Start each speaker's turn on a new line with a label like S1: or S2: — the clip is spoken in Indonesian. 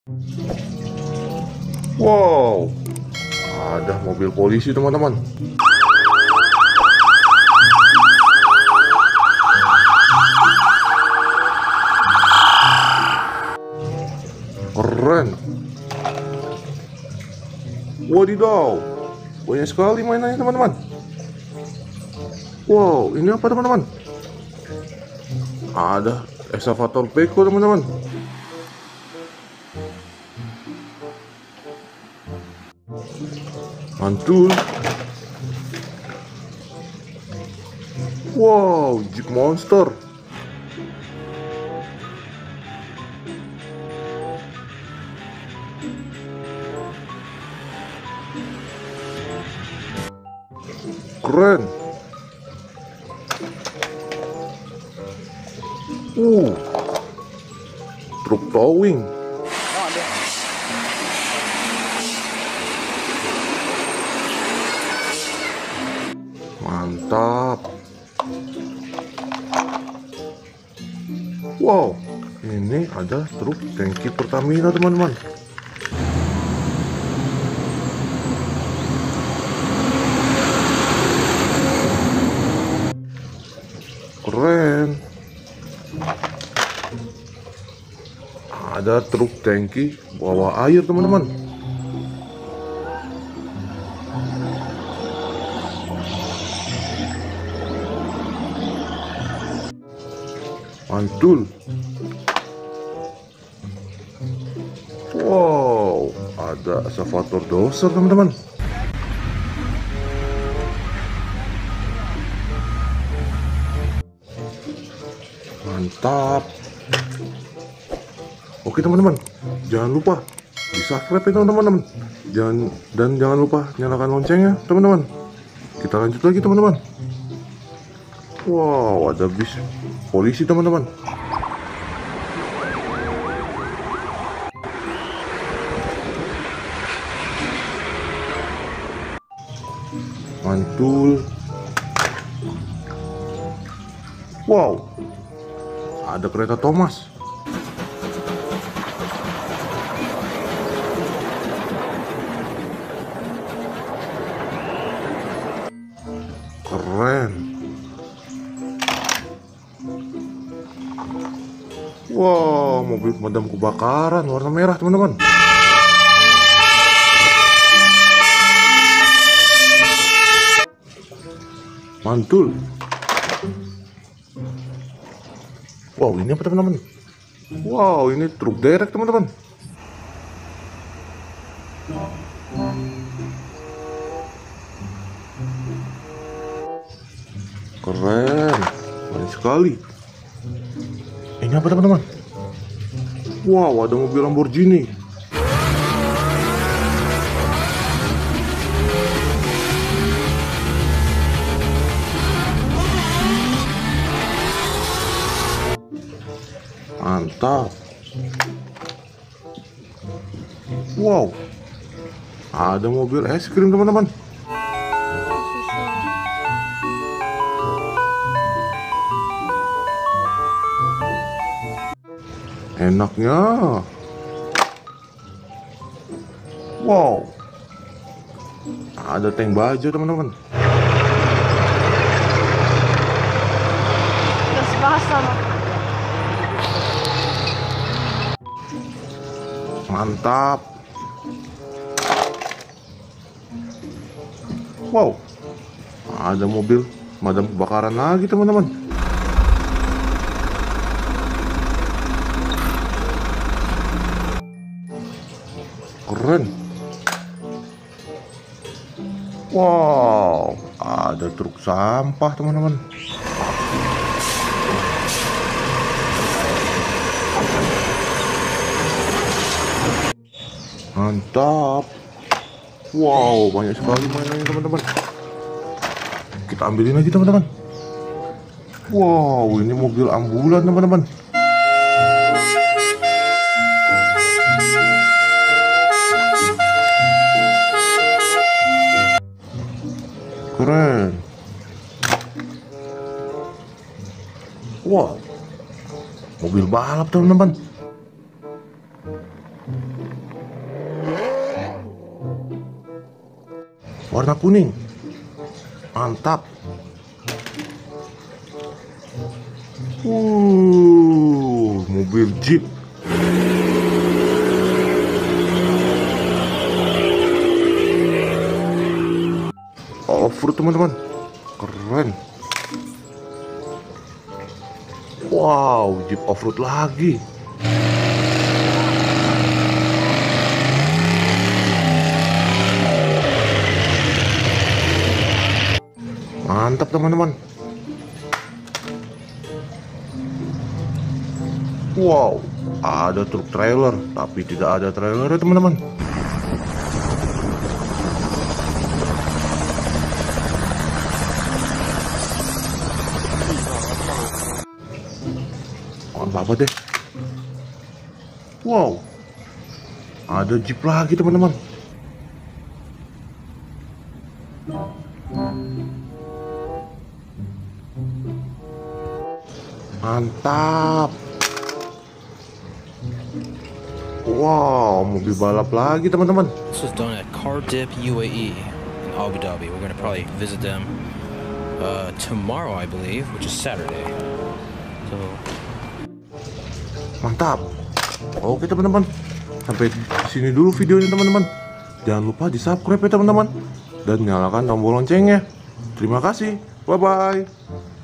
S1: Wow, ada mobil polisi teman-teman. Keren. Wadidaw, banyak sekali mainannya teman-teman. Wow, ini apa teman-teman? Ada eskavator beko teman-teman. Mantul. Wow, Jeep Monster. Keren. Truk towing. Mantap. Wow, ini ada truk tangki Pertamina teman-teman. Keren. Ada truk tangki bawa air teman-teman. Mantul. Wow, ada eskavator doser teman-teman. Mantap. Oke teman-teman, jangan lupa di subscribe ya teman-teman. Jangan lupa nyalakan loncengnya teman-teman. Kita lanjut lagi teman-teman. Wow, ada bis polisi teman-teman. Mantul. Wow, ada kereta Thomas. Keren. Wow, mobil pemadam kebakaran warna merah teman-teman. Mantul. Wow, ini apa teman-teman? Wow, ini truk derek teman-teman. Keren, banyak sekali. Ini apa teman-teman? Wow, ada mobil Lamborghini. Mantap. Wow, ada mobil es krim teman-teman. Enaknya. Wow, ada tank baja teman-teman. Mantap. Wow, ada mobil pemadam kebakaran lagi teman-teman. Keren. Wow, ada truk sampah teman-teman. Mantap. Wow, banyak sekali mainannya teman-teman. Kita ambilin lagi teman-teman. Wow, ini mobil ambulan teman-teman. Keren. Wow, mobil balap teman-teman. Warna kuning. Mantap. Mobil Jeep. Off-road teman-teman. Keren. Wow, Jeep off-road lagi. Mantap teman-teman. Wow, ada truk trailer, tapi tidak ada trailer ya teman-teman. Apa deh? Wow, ada Jeep lagi teman-teman. Mantap. Wow, mobil balap lagi teman-teman.
S2: This was done at Car Dip UAE in Abu Dhabi. We're gonna probably visit them tomorrow, I believe, which is Saturday. So
S1: Mantap. Oke teman-teman, sampai sini dulu videonya teman-teman. Jangan lupa di subscribe ya teman-teman, dan nyalakan tombol loncengnya. Terima kasih. Bye bye.